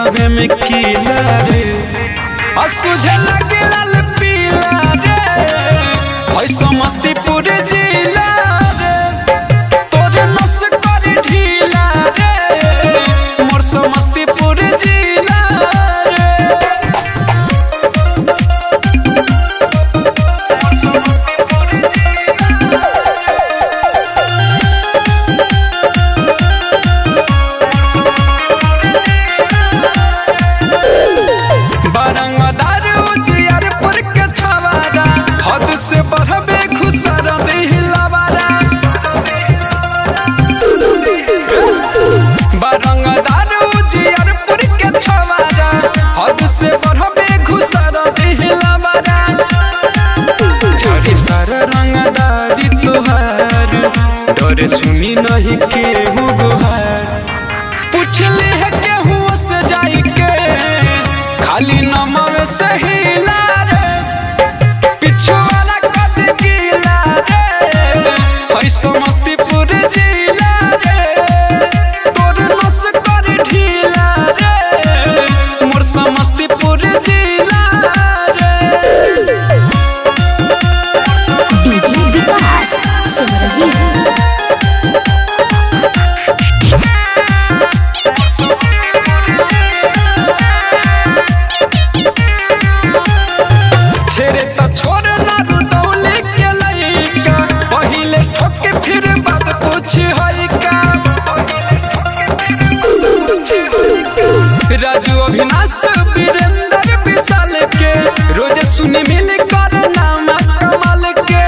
सोनावे में कीला रे असुझे लगे लाल पीला रे होय समस्तीपुर जिला रे तोरे नस कर ढीला रे मोर समस्तीपुर जिला रे से बढ़बे खुसर दिलवारा बरंगदार उजियारपुर के छवारा हद से बढ़बे खुसर दिलवारा झड़ी सर रंगदारी तोहार डरे सुनी नहीं केहू गोहार पूछली है केहू से जाई के खाली नमवे से हिला रे पिछुआ समस्तीपुर जिला रे तोर नस कर ढीला रे मोर समस्तीपुर जिला रे डीजे विकास सुन रही है छेरे त छोड़ ना रुदौली के लइका पहिले ठोके फिर बात पूछ हई का राजू अविनाश वीरेंद्र विशाल के रोज सुनी मिल कर नाम कमाल के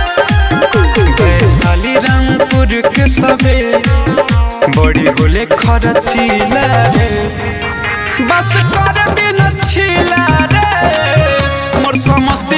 वैशाली रामपुर के सबे बड़ी होले खर्चीला रे बस कर बिन छिला रे मोर समस्ती